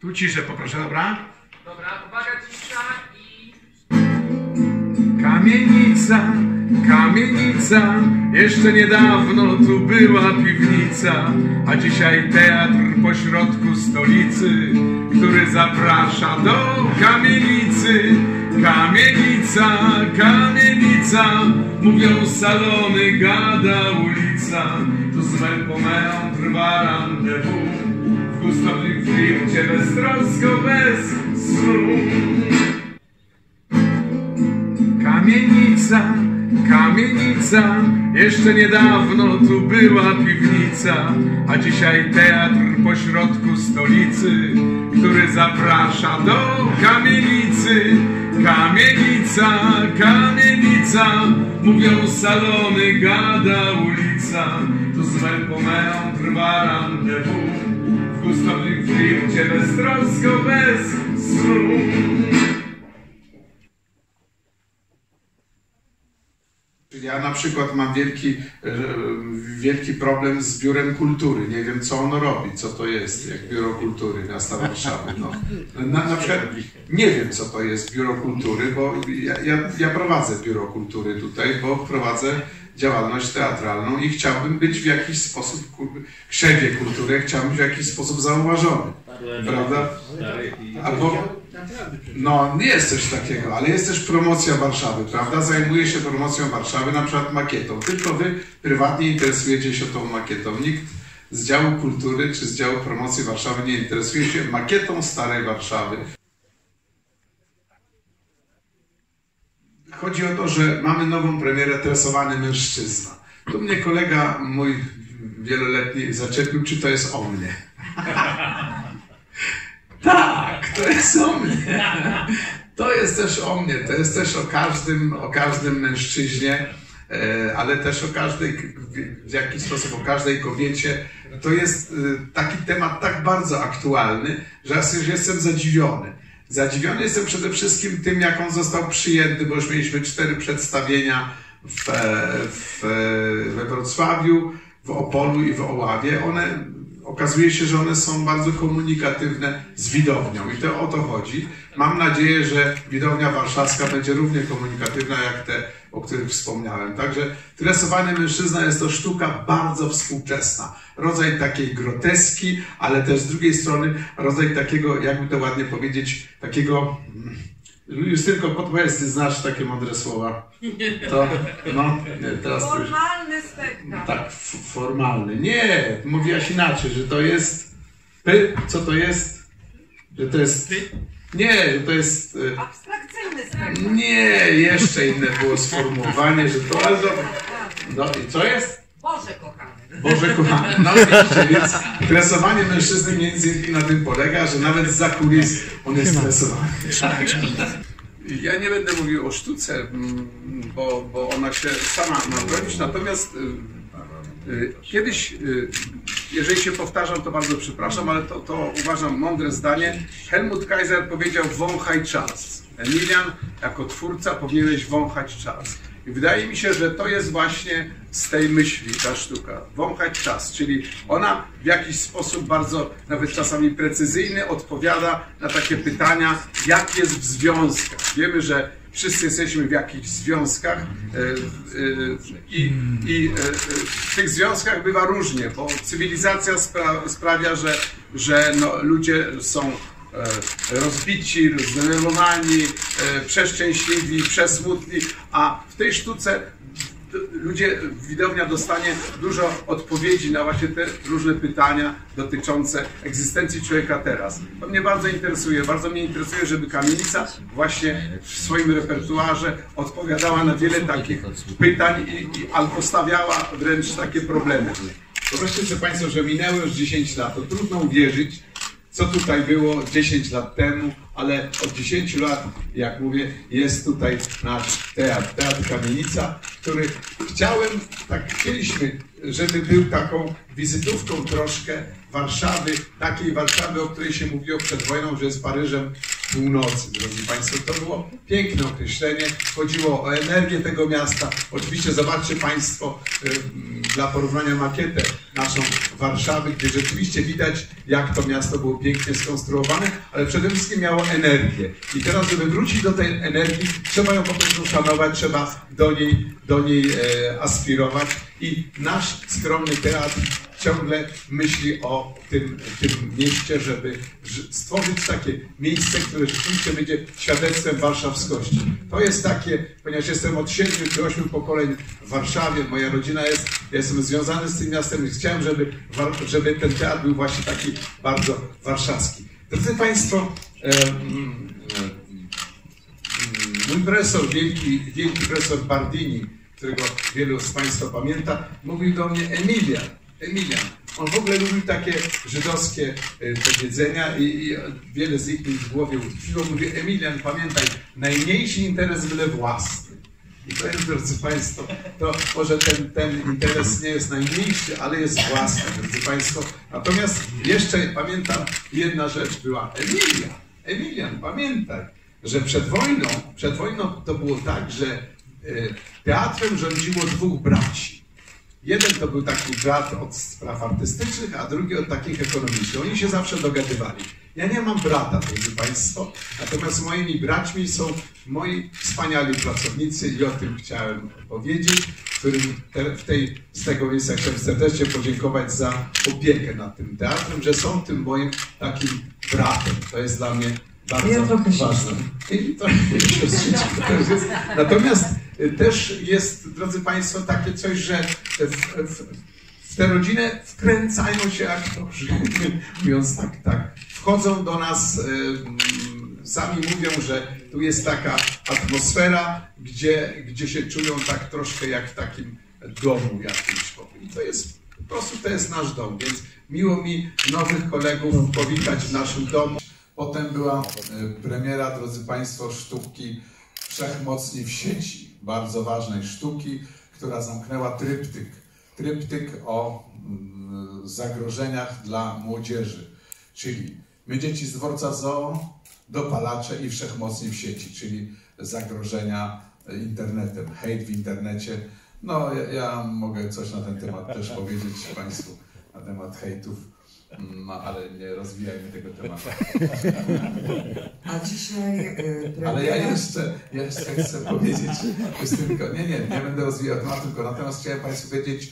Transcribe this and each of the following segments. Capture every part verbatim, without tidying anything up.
Tu ciszę poproszę, dobra? Dobra, uwaga, cisza i... Kamienica, kamienica, jeszcze niedawno tu była piwnica, a dzisiaj teatr pośrodku stolicy, który zaprasza do kamienicy. Kamienica, kamienica, mówią salony, gada ulica, tu z Melpomeą trwa randewu, w gustownym flircie beztrosko, bez snu. Kamienica, kamienica, jeszcze niedawno tu była piwnica, a dzisiaj teatr pośrodku stolicy, który zaprasza do kamienicy. Kamienica, kamienica, mówią salony, gada ulica, tu z Melpomeą trwa randewu, w gustownym flircie beztrosko, bez snu. Ja na przykład mam wielki, wielki problem z Biurem Kultury. Nie wiem, co ono robi, co to jest, jak Biuro Kultury Miasta Warszawy. No. Na, na przykład nie wiem, co to jest Biuro Kultury, bo ja, ja, ja prowadzę Biuro Kultury tutaj, bo prowadzę działalność teatralną i chciałbym być w jakiś sposób, w krzewie kultury, chciałbym być w jakiś sposób zauważony. Prawda? Albo, no, nie jest coś takiego, ale jest też promocja Warszawy, prawda? Zajmuję się promocją Warszawy, na przykład makietą. Tylko wy prywatnie interesujecie się tą makietą. Nikt z działu kultury czy z działu promocji Warszawy nie interesuje się makietą starej Warszawy. Chodzi o to, że mamy nową premierę Tresowany mężczyzna. Tu mnie kolega mój wieloletni zaczepił, czy to jest o mnie. Tak, to jest o mnie. To jest też o mnie, to jest też o każdym, o każdym mężczyźnie, ale też o każdej, w jakiś sposób o każdej kobiecie. To jest taki temat tak bardzo aktualny, że ja już jestem zadziwiony. Zadziwiony jestem przede wszystkim tym, jak on został przyjęty, bo już mieliśmy cztery przedstawienia w, w, we Wrocławiu, w Opolu i w Oławie. One, okazuje się, że one są bardzo komunikatywne z widownią i to o to chodzi. Mam nadzieję, że widownia warszawska będzie równie komunikatywna jak te, o których wspomniałem. Także Tresowany mężczyzna jest to sztuka bardzo współczesna. Rodzaj takiej groteski, ale też z drugiej strony rodzaj takiego, jakby to ładnie powiedzieć, takiego... Justynko, podpowiedz, ty znasz takie mądre słowa. To, no, nie, teraz formalny spektakl. Tak, formalny. Nie, mówiłaś inaczej, że to jest... Py, co to jest? Że to jest... Nie, że to jest... Abstrakcyjny spektakl. Nie, jeszcze inne było sformułowanie, że to... No i co jest? Boże kochany. Boże kochany. No widzicie, więc tresowanie mężczyzny między innymi na tym polega, że nawet za kulis on jest stresowany. Ja nie będę mówił o sztuce, bo, bo ona się sama ma robić, natomiast kiedyś, jeżeli się powtarzam, to bardzo przepraszam, ale to, to uważam mądre zdanie. Helmut Kaiser powiedział: wąchaj czas. Emilian, jako twórca, powinieneś wąchać czas. I wydaje mi się, że to jest właśnie z tej myśli ta sztuka. Wąchać czas, czyli ona w jakiś sposób bardzo, nawet czasami precyzyjny, odpowiada na takie pytania, jak jest w związkach. Wiemy, że wszyscy jesteśmy w jakichś związkach i, i w tych związkach bywa różnie, bo cywilizacja spra sprawia, że, że no, ludzie są rozbici, zdenerwowani, przeszczęśliwi, przesmutni, a w tej sztuce ludzie, widownia dostanie dużo odpowiedzi na właśnie te różne pytania dotyczące egzystencji człowieka teraz. To mnie bardzo interesuje, bardzo mnie interesuje, żeby Kamienica właśnie w swoim repertuarze odpowiadała na wiele takich pytań i, i albo stawiała wręcz takie problemy. Zobaczcie sobie Państwo, że minęło już dziesięć lat, to trudno uwierzyć, co tutaj było dziesięć lat temu, ale od dziesięciu lat, jak mówię, jest tutaj nasz teatr, Teatr Kamienica, który chciałem, tak chcieliśmy, żeby był taką wizytówką troszkę Warszawy, takiej Warszawy, o której się mówiło przed wojną, że jest Paryżem północy, drodzy Państwo. To było piękne określenie, chodziło o energię tego miasta. Oczywiście zobaczcie Państwo dla porównania makietę naszą Warszawy, gdzie rzeczywiście widać, jak to miasto było pięknie skonstruowane, ale przede wszystkim miało energię. I teraz, żeby wrócić do tej energii, trzeba ją po prostu szanować, trzeba do niej, do niej e, aspirować. I nasz skromny teatr ciągle myśli o tym, tym mieście, żeby stworzyć takie miejsce, które rzeczywiście będzie świadectwem warszawskości. To jest takie, ponieważ jestem od siedmiu czy ośmiu pokoleń w Warszawie, moja rodzina jest, ja jestem związany z tym miastem i chciałem, żeby, żeby ten teatr był właśnie taki bardzo warszawski. Drodzy Państwo, e, mój profesor, wielki, wielki profesor Bardini, którego wielu z Państwa pamięta, mówił do mnie Emilian. Emilian. On w ogóle lubił takie żydowskie powiedzenia i, i wiele z nich mi w głowie utkwiło. Mówi, Emilian, pamiętaj, najmniejszy interes byle własny. I to jest, drodzy Państwo, to może ten, ten interes nie jest najmniejszy, ale jest własny, drodzy Państwo. Natomiast jeszcze pamiętam, jedna rzecz była Emilia. Emilian, pamiętaj, że przed wojną, przed wojną to było tak, że teatrem rządziło dwóch braci. Jeden to był taki brat od spraw artystycznych, a drugi od takich ekonomicznych. Oni się zawsze dogadywali. Ja nie mam brata, drodzy Państwo, natomiast moimi braćmi są moi wspaniali pracownicy i o tym chciałem powiedzieć, którym te, w tej, z tego miejsca chciałem serdecznie podziękować za opiekę nad tym teatrem, że są tym moim takim bratem. To jest dla mnie bardzo ja ważne. I to, jest. Natomiast też jest, drodzy Państwo, takie coś, że w, w, w tę rodzinę wkręcają się aktorzy, mówiąc tak, tak. Wchodzą do nas, y, sami mówią, że tu jest taka atmosfera, gdzie, gdzie się czują tak troszkę jak w takim domu jakimś. I to jest, po prostu to jest nasz dom, więc miło mi nowych kolegów powitać w naszym domu. Potem była premiera, drodzy Państwo, sztuki Wszechmocni w sieci, bardzo ważnej sztuki, która zamknęła tryptyk. Tryptyk o zagrożeniach dla młodzieży, czyli My dzieci z dworca zoo, dopalacze i Wszechmocni w sieci, czyli zagrożenia internetem, hejt w internecie. No, ja, ja mogę coś na ten temat też powiedzieć Państwu, na temat hejtów. No, ale nie rozwijajmy tego tematu. A dzisiaj... Yy, ale ja jeszcze, jeszcze chcę powiedzieć, tylko, nie, nie, nie będę rozwijał tematu, tylko natomiast chciałem Państwu powiedzieć,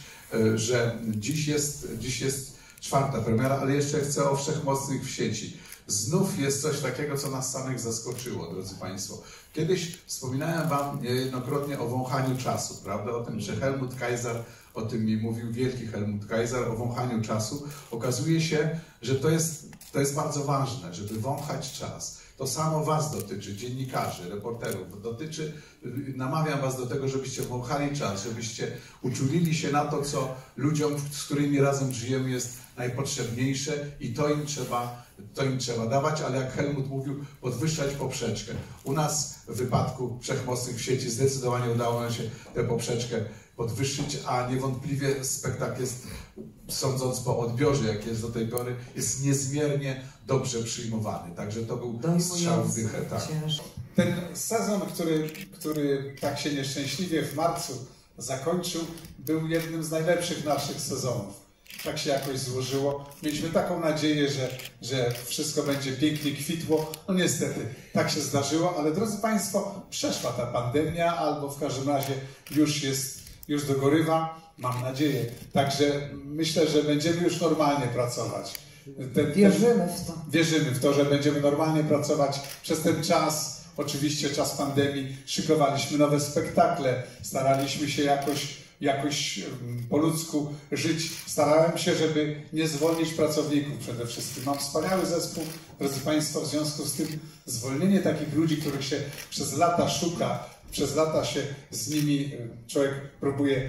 że dziś jest, dziś jest czwarta premiera, ale jeszcze chcę o Wszechmocnych w sieci. Znów jest coś takiego, co nas samych zaskoczyło, drodzy Państwo. Kiedyś wspominałem Wam niejednokrotnie o wąchaniu czasu, prawda? O tym, że Helmut Kaiser, o tym mi mówił wielki Helmut Kaiser, o wąchaniu czasu. Okazuje się, że to jest, to jest bardzo ważne, żeby wąchać czas. To samo Was dotyczy, dziennikarzy, reporterów. Dotyczy, namawiam Was do tego, żebyście wąchali czas, żebyście uczulili się na to, co ludziom, z którymi razem żyjemy, jest najpotrzebniejsze i to im trzeba, to im trzeba dawać, ale jak Helmut mówił, podwyższać poprzeczkę. U nas w wypadku Wszechmocnych w sieci zdecydowanie udało nam się tę poprzeczkę podwyższyć, a niewątpliwie spektakl jest, sądząc po odbiorze, jak jest do tej pory, jest niezmiernie dobrze przyjmowany. Także to był strzał w dychę. Tak. Ten sezon, który, który tak się nieszczęśliwie w marcu zakończył, był jednym z najlepszych naszych sezonów. Tak się jakoś złożyło. Mieliśmy taką nadzieję, że, że wszystko będzie pięknie kwitło. No niestety, tak się zdarzyło, ale drodzy Państwo, przeszła ta pandemia, albo w każdym razie już jest, już dogorywa, mam nadzieję. Także myślę, że będziemy już normalnie pracować. Ten, wierzymy w to. Wierzymy w to, że będziemy normalnie pracować przez ten czas. Oczywiście czas pandemii, szykowaliśmy nowe spektakle, staraliśmy się jakoś jakoś po ludzku żyć. Starałem się, żeby nie zwolnić pracowników przede wszystkim. Mam wspaniały zespół, drodzy Państwo, w związku z tym zwolnienie takich ludzi, których się przez lata szuka, przez lata się z nimi człowiek próbuje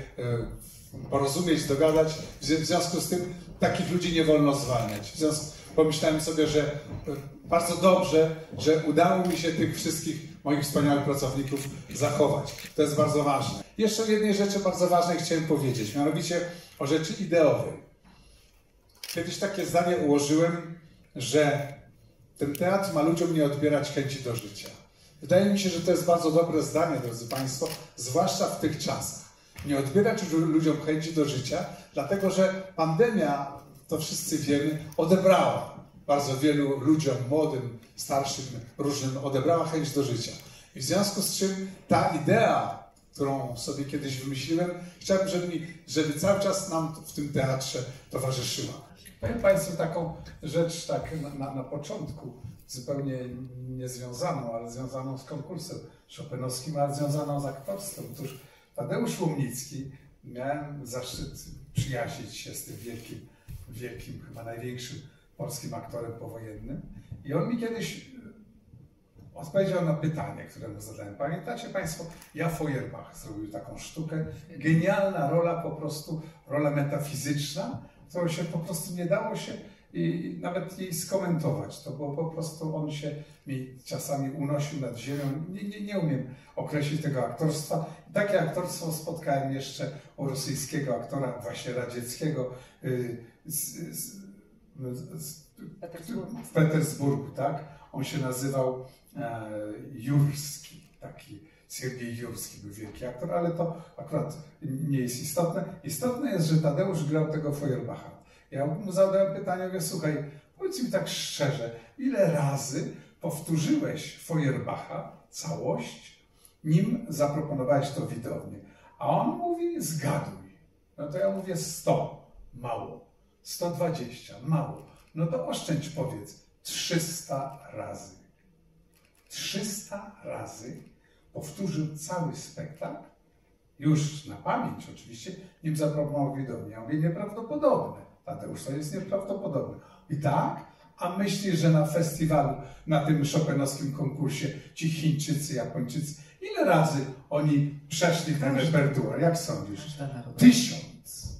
porozumieć, dogadać. W związku z tym takich ludzi nie wolno zwalniać. W związku, pomyślałem sobie, że bardzo dobrze, że udało mi się tych wszystkich moich wspaniałych pracowników zachować. To jest bardzo ważne. Jeszcze o jednej rzeczy bardzo ważnej chciałem powiedzieć, mianowicie o rzeczy ideowej. Kiedyś takie zdanie ułożyłem, że Ten teatr ma ludziom nie odbierać chęci do życia. Wydaje mi się, że to jest bardzo dobre zdanie, drodzy Państwo, zwłaszcza w tych czasach. Nie odbierać ludziom chęci do życia, dlatego że pandemia, to wszyscy wiemy, odebrała bardzo wielu ludziom, młodym, starszym, różnym, odebrała chęć do życia. I w związku z czym ta idea, którą sobie kiedyś wymyśliłem, chciałbym, żeby, mi, żeby cały czas nam w tym teatrze towarzyszyła. Powiem Państwu taką rzecz tak na, na, na początku, zupełnie niezwiązaną, ale związaną z konkursem chopinowskim, ale związaną z aktorstwem. Otóż Tadeusz Łomnicki, miałem zaszczyt przyjaźnić się z tym wielkim, wielkim, chyba największym polskim aktorem powojennym. I on mi kiedyś odpowiedział na pytanie, które mu zadałem. Pamiętacie Państwo, Ja Feuerbach zrobił taką sztukę. Genialna rola, po prostu rola metafizyczna, którą się po prostu nie dało się i nawet jej skomentować. To było po prostu, on się mi czasami unosił nad ziemią. Nie, nie, nie umiem określić tego aktorstwa. Takie aktorstwo spotkałem jeszcze u rosyjskiego aktora, właśnie radzieckiego, z, z, z, w Petersburgu, tak? On się nazywał e, Jurski, taki Siergiej Jurski był wielki aktor, ale to akurat nie jest istotne. Istotne jest, że Tadeusz grał tego Feuerbacha. Ja mu zadałem pytanie, mówię, słuchaj, powiedz mi tak szczerze, ile razy powtórzyłeś Feuerbacha, całość, nim zaproponowałeś to widowni? A on mówi, zgaduj. No to ja mówię sto, mało. sto dwadzieścia, mało. No to oszczędź, powiedz, trzysta razy. trzysta razy powtórzył cały spektakl, już na pamięć oczywiście, nim zaproponował widowni. Ja mówię, nieprawdopodobne. Tadeusz, to jest nieprawdopodobne. I tak, a myślisz, że na festiwalu, na tym chopinowskim konkursie, ci Chińczycy, Japończycy, ile razy oni przeszli ten repertuar? Jak sądzisz? Tysiąc.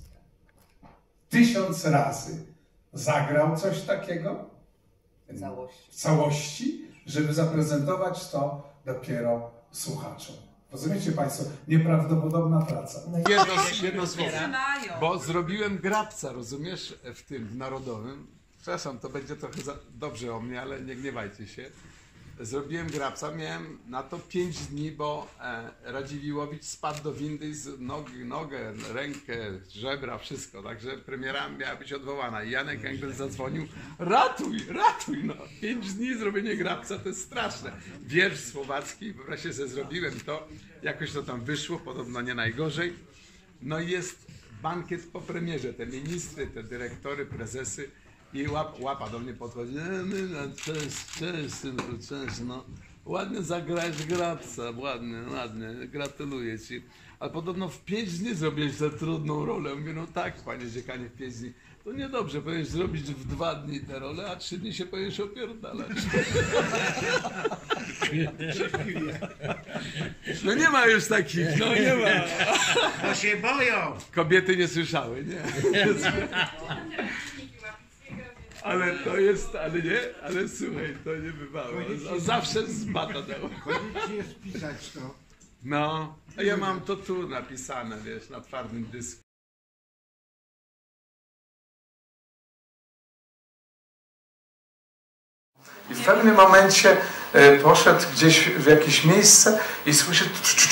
Tysiąc razy zagrał coś takiego w całości. w całości, żeby zaprezentować to dopiero słuchaczom. Rozumiecie Państwo? Nieprawdopodobna praca. Jedno, jedno słowo, bo zrobiłem grabca, rozumiesz, w tym w Narodowym. Przepraszam, to będzie trochę za dobrze o mnie, ale nie gniewajcie się. Zrobiłem grabca, miałem na to pięć dni, bo e, Radziwiłłowicz spadł do windy z nogi, nogę, rękę, żebra, wszystko. Także premiera miała być odwołana. I Janek Engel zadzwonił, ratuj, ratuj, no. Pięć dni zrobienie grabca to jest straszne. Wiersz słowacki, wreszcie sobie zrobiłem to, jakoś to tam wyszło, podobno nie najgorzej. No i jest bankiet po premierze, te ministry, te dyrektory, prezesy. I łap, łapa do mnie podchodzi, cześć, cześć, synku, cześć, no. Ładnie zagrałeś grabca, ładnie, ładnie, gratuluję ci. Ale podobno w pięć dni zrobiłeś tę trudną rolę. Mówię, no tak, panie dziekanie, w pięć dni. To niedobrze, powinieneś zrobić w dwa dni tę rolę, a trzy dni się powinieneś opierdalać. No nie ma już takich, no nie ma. Bo się boją. Kobiety nie słyszały, nie? Ale to jest, ale nie, ale słuchaj, to nie bywało. On zawsze z bata dał. Chodzicie je spisać to. No, a ja mam to tu napisane, wiesz, na twardym dysku. I w pewnym momencie e, poszedł gdzieś w jakieś miejsce i słyszy,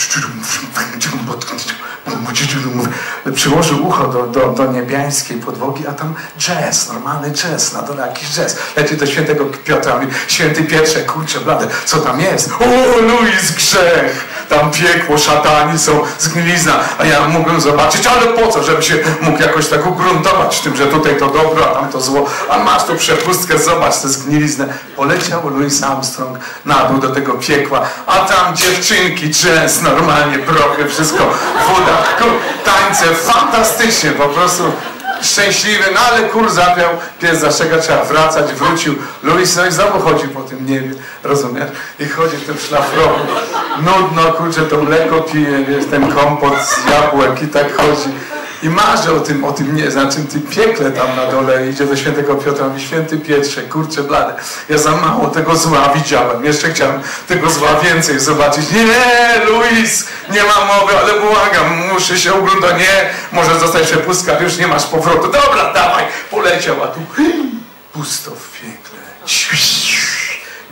przyłożył ucho do, do, do niebiańskiej podłogi, a tam jazz, normalny jazz, na dole jakiś jazz. Leci do świętego Piotra, mówi, święty Pietrze, kurczę blade, co tam jest? O, Luis, grzech! Tam piekło, szatani są, zgnilizna, a ja mógłbym zobaczyć, ale po co, żebym się mógł jakoś tak ugruntować w tym, że tutaj to dobro, a tam to zło, a masz tu przepustkę, zobacz tę zgniliznę. Poleciał Louis Armstrong na dół do tego piekła, a tam dziewczynki, jazz, normalnie, brochy, wszystko, woda, tańce, fantastycznie, po prostu szczęśliwy, no ale kur zapiał, pies zaszczeka, trzeba wracać, wrócił. Louis, no i znowu chodzi po tym niebie, rozumiesz? I chodzi w tym szlafroku, nudno, kurczę, to mleko pije, wiesz, ten kompot z jabłek i tak chodzi. I marzy o tym, o tym, nie, znaczy tym piekle tam na dole, idzie do świętego Piotra, mówi, święty Pietrze, kurczę blade, ja za mało tego zła widziałem, jeszcze chciałem tego zła więcej zobaczyć. Nie, Louis, nie ma mowy, ale błagam, muszę się oglądać, nie, może zostać przepustka, już nie masz powrotu, dobra, dawaj, poleciał, a tu pusto w piekle.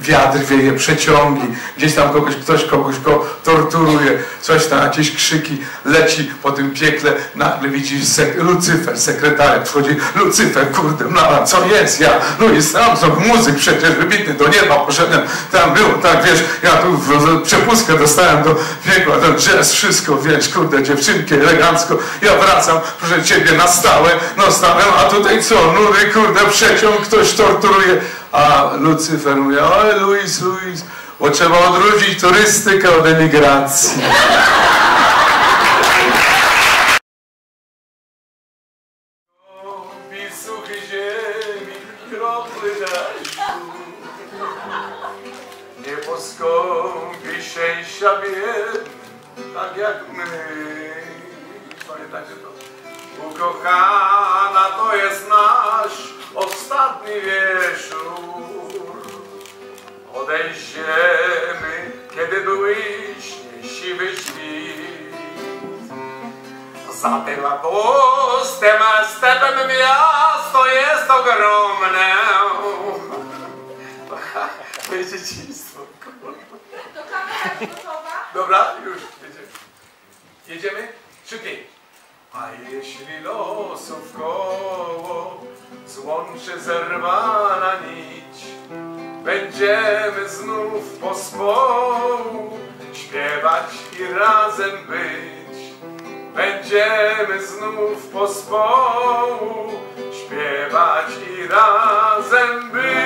wiatr wieje, przeciągi, gdzieś tam kogoś, ktoś kogoś go torturuje, coś tam, jakieś krzyki, leci po tym piekle, nagle widzisz sek Lucyfer, sekretariat, wchodzi, Lucyfer, kurde, no co jest, ja, Louis Armstrong, muzyk przecież wybitny, do nieba poszedłem, tam było, tak, wiesz, ja tu w, w, przepustkę dostałem do piekła, ten jazz, wszystko, wiesz, kurde, dziewczynki, elegancko, ja wracam, proszę ciebie, na stałe, no stałem, a tutaj co, nury, kurde, przeciąg, ktoś torturuje, a Lucyfer mówi, oj, Louis, Louis, bo trzeba odróżnić turystykę od emigracji. Suchy ziemi, kropły deszczu, nie poskąpi szczęścia biedny, tak jak my. Pamiętacie to? Ukochana to jest nasz ostatni wieczór. Odejdziemy, kiedy błyśnie siwy świt. Za tym pustym stepem miasto jest ogromne. To jest dzieciństwo. To kamera gotowa? Dobra, już jedziemy. Jedziemy? Szybciej. A jeśli losów koło złączy zerwana nić, będziemy znów pospół śpiewać i razem być. Będziemy znów pospół śpiewać i razem być.